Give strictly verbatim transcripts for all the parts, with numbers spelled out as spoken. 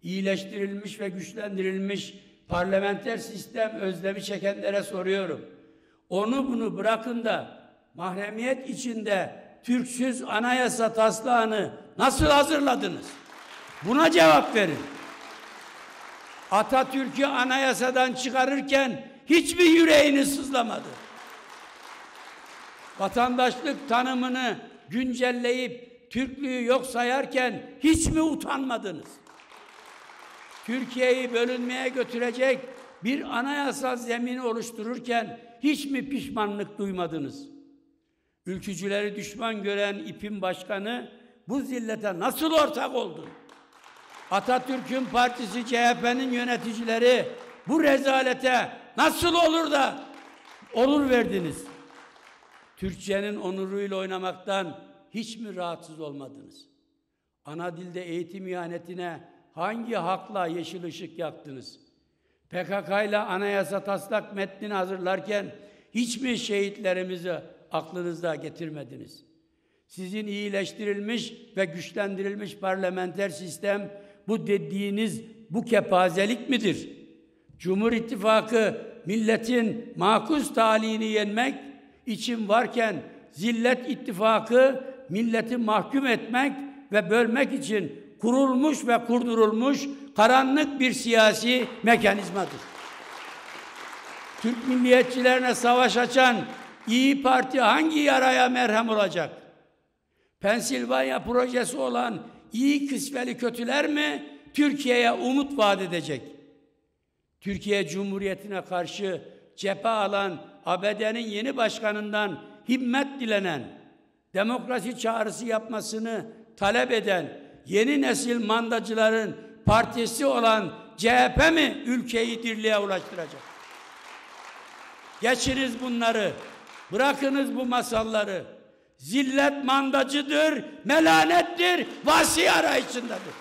iyileştirilmiş ve güçlendirilmiş parlamenter sistem özlemi çekenlere soruyorum. Onu bunu bırakın da mahremiyet içinde Türksüz anayasa taslağını nasıl hazırladınız? Buna cevap verin. Atatürk'ü anayasadan çıkarırken hiçbir yüreğiniz sızlamadı. Vatandaşlık tanımını güncelleyip Türklüğü yok sayarken hiç mi utanmadınız? Türkiye'yi bölünmeye götürecek bir anayasal zemini oluştururken hiç mi pişmanlık duymadınız? Ülkücüleri düşman gören İP'in başkanı bu zillete nasıl ortak oldu? Atatürk'ün partisi C H P'nin yöneticileri bu rezalete nasıl olur da olur verdiniz? Türkçenin onuruyla oynamaktan hiç mi rahatsız olmadınız? Ana dilde eğitim ihanetine hangi hakla yeşil ışık yaktınız? P K K ile anayasa taslak metnini hazırlarken hiç mi şehitlerimizi aklınızda getirmediniz? Sizin iyileştirilmiş ve güçlendirilmiş parlamenter sistem bu dediğiniz bu kepazelik midir? Cumhur İttifakı milletin makus talihini yenmek için varken Zillet İttifakı milleti mahkum etmek ve bölmek için kurulmuş ve kurdurulmuş karanlık bir siyasi mekanizmadır. Türk milliyetçilerine savaş açan İyi Parti hangi yaraya merhem olacak? Pensilvanya projesi olan iyi kısmeli kötüler mi Türkiye'ye umut vaat edecek? Türkiye Cumhuriyeti'ne karşı cephe alan A B D'nin yeni başkanından himmet dilenen, demokrasi çağrısı yapmasını talep eden yeni nesil mandacıların partisi olan C H P mi ülkeyi dirliğe ulaştıracak? Geçiniz bunları, bırakınız bu masalları. Zillet mandacıdır, melanettir, vasi arayışındadır.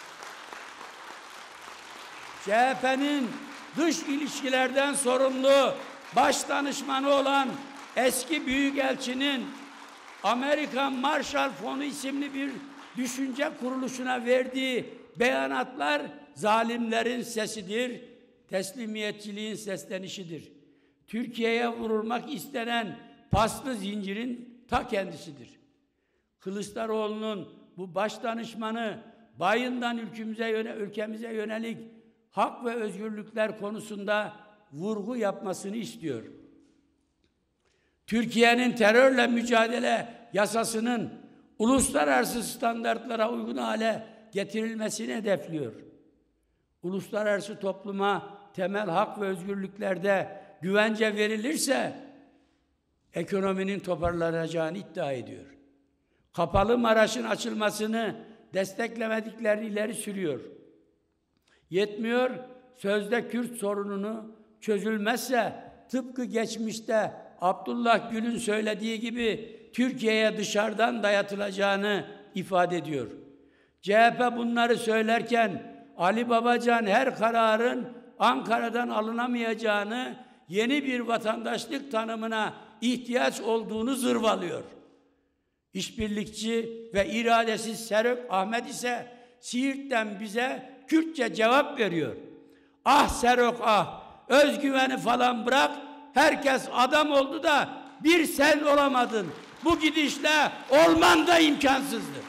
C H P'nin dış ilişkilerden sorumlu baş danışmanı olan eski büyükelçinin Amerikan Marshall Fonu isimli bir düşünce kuruluşuna verdiği beyanatlar zalimlerin sesidir, teslimiyetçiliğin seslenişidir. Türkiye'ye vurulmak istenen paslı zincirin ta kendisidir. Kılıçdaroğlu'nun bu baş danışmanı bayından ülkemize, yöne, ülkemize yönelik hak ve özgürlükler konusunda vurgu yapmasını istiyor. Türkiye'nin terörle mücadele yasasının uluslararası standartlara uygun hale getirilmesini hedefliyor. Uluslararası topluma temel hak ve özgürlüklerde güvence verilirse ekonominin toparlanacağını iddia ediyor. Kapalı Maraş'ın açılmasını desteklemediklerini ileri sürüyor. Yetmiyor, sözde Kürt sorununu çözülmezse tıpkı geçmişte Abdullah Gül'ün söylediği gibi Türkiye'ye dışarıdan dayatılacağını ifade ediyor. C H P bunları söylerken Ali Babacan her kararın Ankara'dan alınamayacağını, yeni bir vatandaşlık tanımına ihtiyaç olduğunu zırvalıyor. İşbirlikçi ve iradesiz Serok Ahmet ise Siirt'ten bize Kürtçe cevap veriyor. Ah Serok ah, özgüveni falan bırak, herkes adam oldu da bir sen olamadın. Bu gidişle olman da imkansızdır.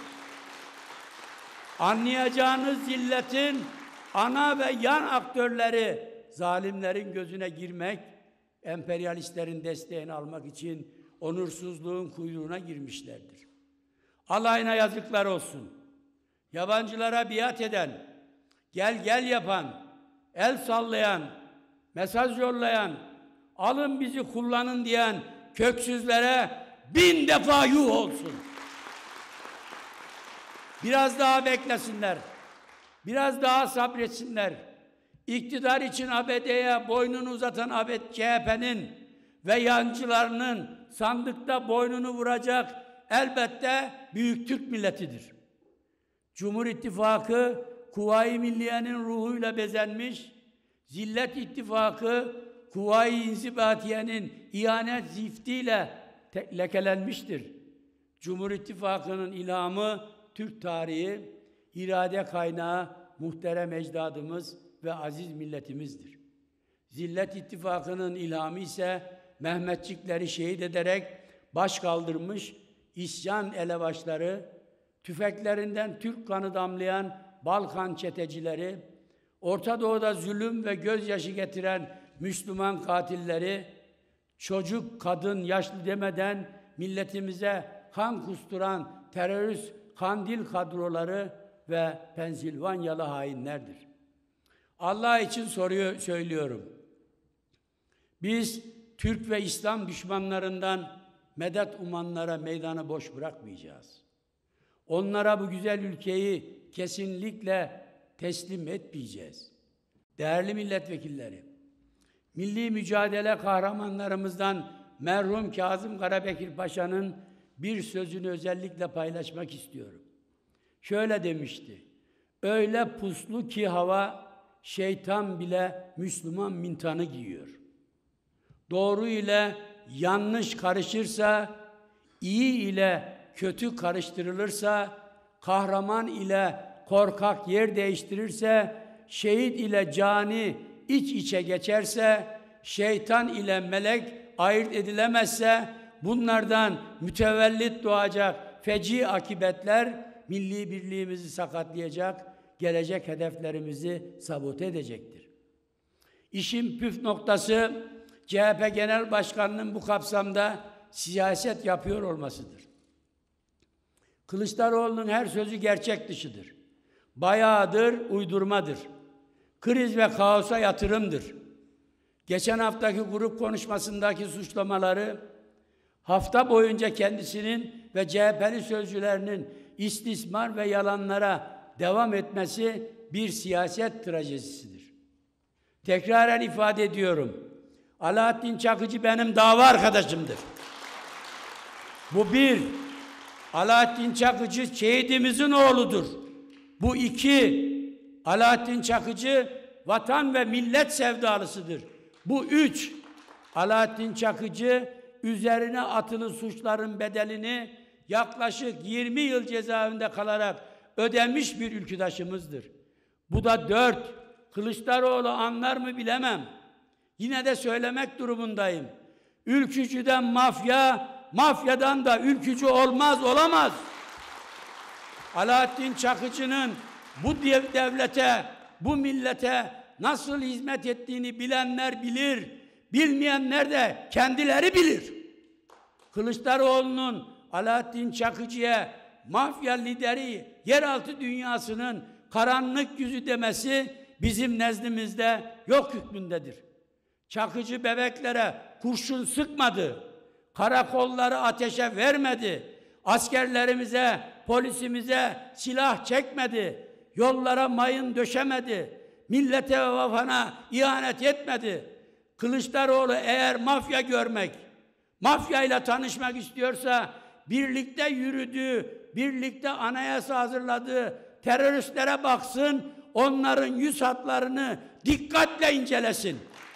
Anlayacağınız zilletin ana ve yan aktörleri zalimlerin gözüne girmek, emperyalistlerin desteğini almak için onursuzluğun kuyruğuna girmişlerdir. Alayına yazıklar olsun. Yabancılara biat eden, gel gel yapan, el sallayan, mesaj yollayan, alın bizi kullanın diyen köksüzlere bin defa yuh olsun. Biraz daha beklesinler. Biraz daha sabretsinler. İktidar için A B D'ye boynunu uzatan A B D C H P'nin ve yancılarının sandıkta boynunu vuracak elbette büyük Türk milletidir. Cumhur İttifakı Kuvayi Milliye'nin ruhuyla bezenmiş, Zillet İttifakı Kuvayi İnzibatiye'nin ihanet ziftiyle lekelenmiştir. Cumhur İttifakı'nın ilhamı Türk tarihi, irade kaynağı muhterem ecdadımız ve aziz milletimizdir. Zillet İttifakı'nın ilhamı ise Mehmetçikleri şehit ederek baş kaldırmış isyan elebaşları, tüfeklerinden Türk kanı damlayan Balkan çetecileri, Orta Doğu'da zulüm ve gözyaşı getiren Müslüman katilleri, çocuk, kadın, yaşlı demeden milletimize kan kusturan terörist Kandil kadroları ve Pensilvanyalı hainlerdir. Allah için soruyor, söylüyorum. Biz Türk ve İslam düşmanlarından medet umanlara meydanı boş bırakmayacağız. Onlara bu güzel ülkeyi kesinlikle teslim etmeyeceğiz. Değerli milletvekilleri, milli mücadele kahramanlarımızdan merhum Kazım Karabekir Paşa'nın bir sözünü özellikle paylaşmak istiyorum. Şöyle demişti: öyle puslu ki hava, şeytan bile Müslüman mintanı giyiyor. Doğru ile yanlış karışırsa, iyi ile kötü karıştırılırsa, kahraman ile korkak yer değiştirirse, şehit ile cani iç içe geçerse, şeytan ile melek ayırt edilemezse, bunlardan mütevellit doğacak feci akibetler milli birliğimizi sakatlayacak, gelecek hedeflerimizi sabote edecektir. İşin püf noktası C H P Genel Başkanı'nın bu kapsamda siyaset yapıyor olmasıdır. Kılıçdaroğlu'nun her sözü gerçek dışıdır. Bayağıdır uydurmadır. Kriz ve kaosa yatırımdır. Geçen haftaki grup konuşmasındaki suçlamaları, hafta boyunca kendisinin ve C H P'li sözcülerinin istismar ve yalanlara devam etmesi bir siyaset trajedisidir. Tekraren ifade ediyorum. Alaaddin Çakıcı benim dava arkadaşımdır. Bu bir. Alaaddin Çakıcı şehidimizin oğludur. Bu iki. Alaaddin Çakıcı vatan ve millet sevdalısıdır. Bu üç. Alaaddin Çakıcı üzerine atılı suçların bedelini yaklaşık yirmi yıl cezaevinde kalarak ödemiş bir ülküdaşımızdır. Bu da dört. Kılıçdaroğlu anlar mı bilemem. Yine de söylemek durumundayım. Ülkücüden mafya, mafyadan da ülkücü olmaz, olamaz. Alaaddin Çakıcı'nın bu devlete, bu millete nasıl hizmet ettiğini bilenler bilir, bilmeyenler de kendileri bilir. Kılıçdaroğlu'nun Alaaddin Çakıcı'ya mafya lideri, yeraltı dünyasının karanlık yüzü demesi bizim nezdimizde yok hükmündedir. Çakıcı bebeklere kurşun sıkmadı, karakolları ateşe vermedi, askerlerimize, polisimize silah çekmedi, yollara mayın döşemedi, millete ve vatana ihanet etmedi. Kılıçdaroğlu eğer mafya görmek, mafyayla tanışmak istiyorsa, birlikte yürüdüğü, birlikte anayasa hazırladığı teröristlere baksın, onların yüz hatlarını dikkatle incelesin.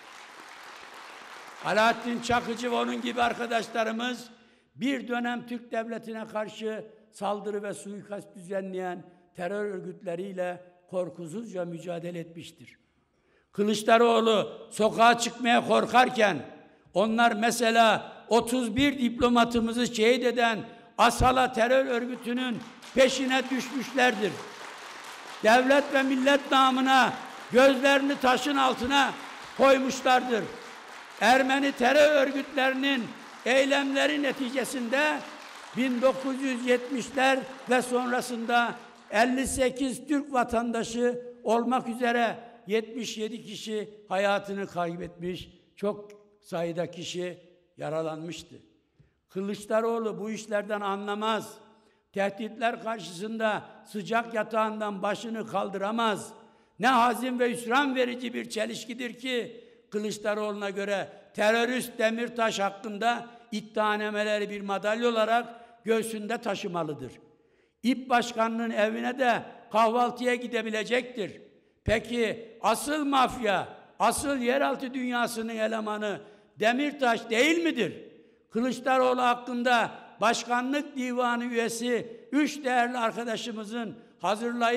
Alaaddin Çakıcı ve onun gibi arkadaşlarımız bir dönem Türk devletine karşı saldırı ve suikast düzenleyen terör örgütleriyle korkusuzca mücadele etmiştir. Kılıçdaroğlu sokağa çıkmaya korkarken onlar mesela otuz bir diplomatımızı şehit eden Asala terör örgütünün peşine düşmüşlerdir. Devlet ve millet namına gözlerini taşın altına koymuşlardır. Ermeni terör örgütlerinin eylemleri neticesinde bin dokuz yüz yetmişler ve sonrasında elli sekiz Türk vatandaşı olmak üzere yetmiş yedi kişi hayatını kaybetmiş, çok sayıda kişi yaralanmıştı. Kılıçdaroğlu bu işlerden anlamaz. Tehditler karşısında sıcak yatağından başını kaldıramaz. Ne hazin ve hüsran verici bir çelişkidir ki Kılıçdaroğlu'na göre terörist Demirtaş hakkında iddianameleri bir madalya olarak göğsünde taşımalıdır. İP Başkanı'nın evine de kahvaltıya gidebilecektir. Peki asıl mafya, asıl yeraltı dünyasının elemanı Demirtaş değil midir? Kılıçdaroğlu hakkında Başkanlık Divanı üyesi üç değerli arkadaşımızın hazırlayıp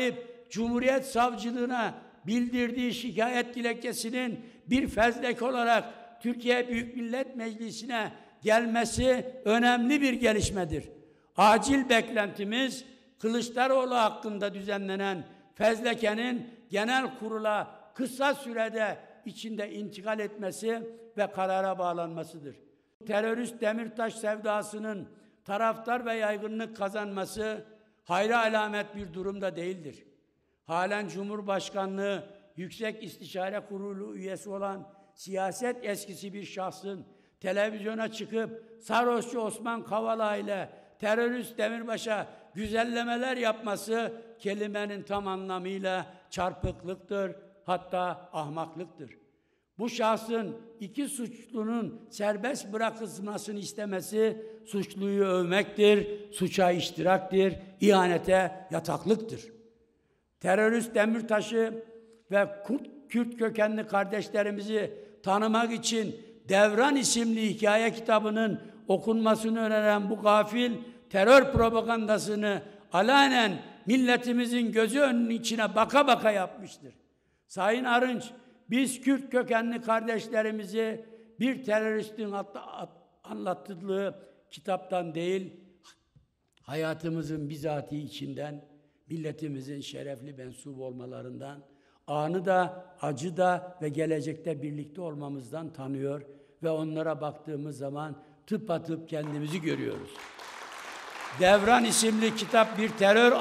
Cumhuriyet Savcılığına bildirdiği şikayet dilekçesinin bir fezleke olarak Türkiye Büyük Millet Meclisi'ne gelmesi önemli bir gelişmedir. Acil beklentimiz Kılıçdaroğlu hakkında düzenlenen fezlekenin genel kurula kısa sürede içinde intikal etmesi ve karara bağlanmasıdır. Terörist Demirtaş sevdasının taraftar ve yaygınlık kazanması hayra alamet bir durumda değildir. Halen Cumhurbaşkanlığı Yüksek İstişare Kurulu üyesi olan siyaset eskisi bir şahsın televizyona çıkıp sarhoşçu Osman Kavala ile terörist Demirbaş'a güzellemeler yapması kelimenin tam anlamıyla çarpıklıktır, hatta ahmaklıktır. Bu şahsın iki suçlunun serbest bırakılmasını istemesi suçluyu övmektir, suça iştiraktir, ihanete yataklıktır. Terörist Demirtaş'ı ve Kürt kökenli kardeşlerimizi tanımak için Devran isimli hikaye kitabının okunmasını öneren bu gafil terör propagandasını alanen milletimizin gözü önünün içine baka baka yapmıştır. Sayın Arınç, biz Kürt kökenli kardeşlerimizi bir teröristin anlattığı kitaptan değil, hayatımızın bizatihi içinden, milletimizin şerefli mensup olmalarından, anı da, acı da ve gelecekte birlikte olmamızdan tanıyor ve onlara baktığımız zaman tıpatıp kendimizi görüyoruz. Devran isimli kitap bir terör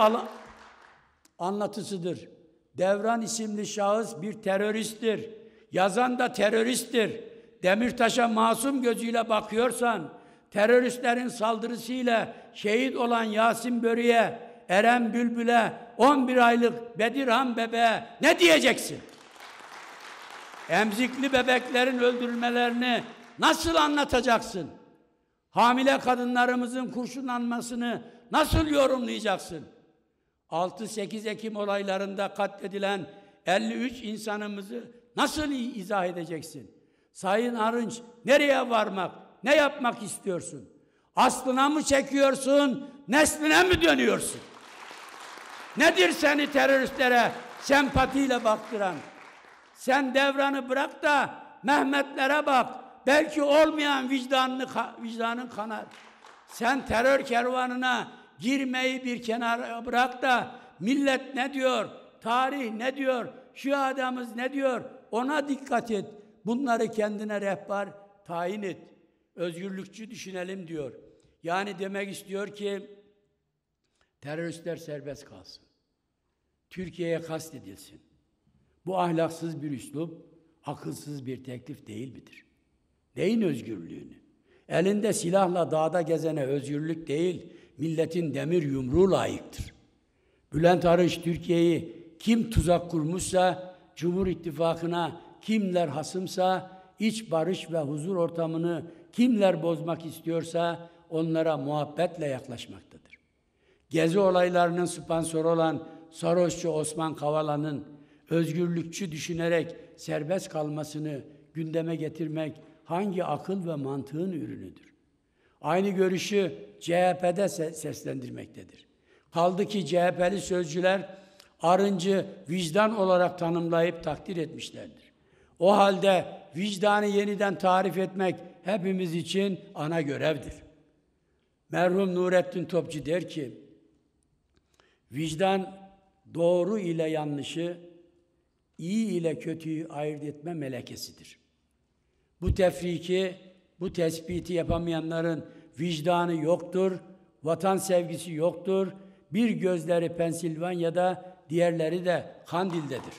anlatısıdır. Devran isimli şahıs bir teröristtir. Yazan da teröristtir. Demirtaş'a masum gözüyle bakıyorsan, teröristlerin saldırısıyla şehit olan Yasin Börü'ye, Eren Bülbül'e, on bir aylık Bedirhan bebeğe ne diyeceksin? Emzikli bebeklerin öldürülmelerini nasıl anlatacaksın? Hamile kadınlarımızın kurşunlanmasını nasıl yorumlayacaksın? altı sekiz Ekim olaylarında katledilen elli üç insanımızı nasıl izah edeceksin? Sayın Arınç, nereye varmak, ne yapmak istiyorsun? Aslına mı çekiyorsun, nesline mi dönüyorsun? Nedir seni teröristlere sempatiyle baktıran? Sen Devran'ı bırak da Mehmetlere bak. Belki olmayan vicdanını, vicdanın kanar. Sen terör kervanına girmeyi bir kenara bırak da millet ne diyor, tarih ne diyor, şu adamız ne diyor, ona dikkat et. Bunları kendine rehber tayin et. Özgürlükçü düşünelim diyor. Yani demek istiyor ki teröristler serbest kalsın. Türkiye'ye kastedilsin. Bu ahlaksız bir üslup, akılsız bir teklif değil midir? Neyin özgürlüğünü? Elinde silahla dağda gezene özgürlük değil, milletin demir yumruğu layıktır. Bülent Arınç Türkiye'yi kim tuzak kurmuşsa, Cumhur İttifakı'na kimler hasımsa, iç barış ve huzur ortamını kimler bozmak istiyorsa onlara muhabbetle yaklaşmaktadır. Gezi olaylarının sponsoru olan sarhoşçu Osman Kavala'nın özgürlükçü düşünerek serbest kalmasını gündeme getirmek hangi akıl ve mantığın ürünüdür? Aynı görüşü C H P'de seslendirmektedir. Kaldı ki C H P'li sözcüler Arınç'ı vicdan olarak tanımlayıp takdir etmişlerdir. O halde vicdanı yeniden tarif etmek hepimiz için ana görevdir. Merhum Nurettin Topçu der ki, vicdan doğru ile yanlışı, iyi ile kötüyü ayırt etme melekesidir. Bu tefriki, bu tespiti yapamayanların vicdanı yoktur, vatan sevgisi yoktur, bir gözleri Pensilvanya'da, diğerleri de Kandil'dedir.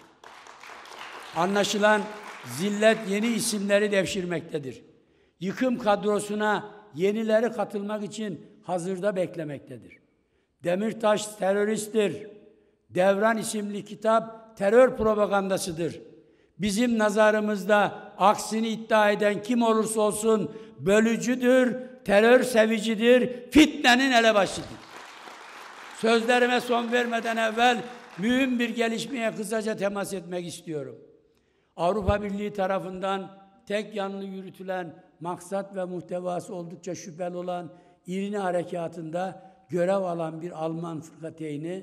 Anlaşılan zillet yeni isimleri devşirmektedir. Yıkım kadrosuna yenileri katılmak için hazırda beklemektedir. Demirtaş teröristtir. Devran isimli kitap terör propagandasıdır. Bizim nazarımızda aksini iddia eden kim olursa olsun bölücüdür, terör sevicidir, fitnenin elebaşıdır. Sözlerime son vermeden evvel mühim bir gelişmeye kısaca temas etmek istiyorum. Avrupa Birliği tarafından tek yanlı yürütülen, maksat ve muhtevası oldukça şüpheli olan İrini Harekatı'nda görev alan bir Alman fırkateyni,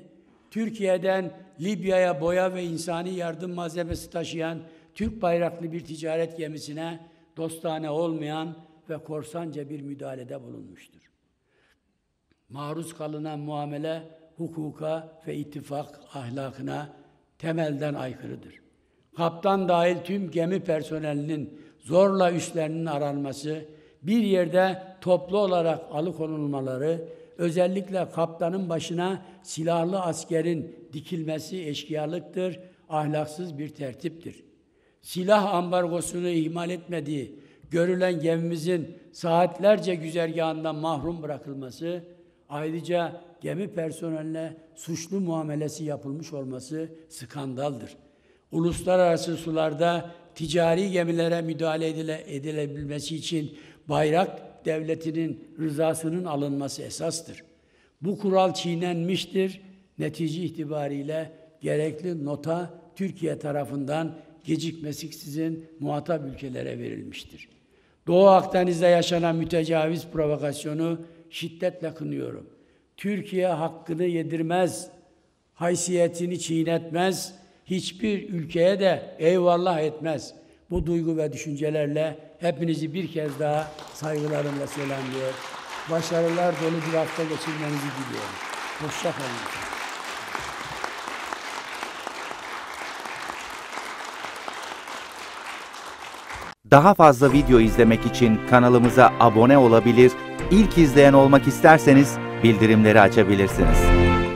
Türkiye'den Libya'ya boya ve insani yardım malzemesi taşıyan Türk bayraklı bir ticaret gemisine dostane olmayan ve korsanca bir müdahalede bulunmuştur. Maruz kalınan muamele hukuka ve ittifak ahlakına temelden aykırıdır. Kaptan dahil tüm gemi personelinin zorla üstlerinin aranması, bir yerde toplu olarak alıkonulmaları, özellikle kaptanın başına silahlı askerin dikilmesi eşkıyalıktır, ahlaksız bir tertiptir. Silah ambargosunu ihmal etmediği görülen gemimizin saatlerce güzergahından mahrum bırakılması, ayrıca gemi personeline suçlu muamelesi yapılmış olması skandaldır. Uluslararası sularda ticari gemilere müdahale edile, edilebilmesi için bayrak devletinin rızasının alınması esastır. Bu kural çiğnenmiştir. Netice itibariyle gerekli nota Türkiye tarafından gecikmesiksizin muhatap ülkelere verilmiştir. Doğu Akdeniz'de yaşanan mütecaviz provokasyonu şiddetle kınıyorum. Türkiye hakkını yedirmez, haysiyetini çiğnetmez, hiçbir ülkeye de eyvallah etmez. Bu duygu ve düşüncelerle hepinizi bir kez daha saygılarımla selamlıyor. Başarılar dolu bir hafta geçirmenizi diliyorum. Hoşça kalın. Daha fazla video izlemek için kanalımıza abone olabilir, ilk izleyen olmak isterseniz bildirimleri açabilirsiniz.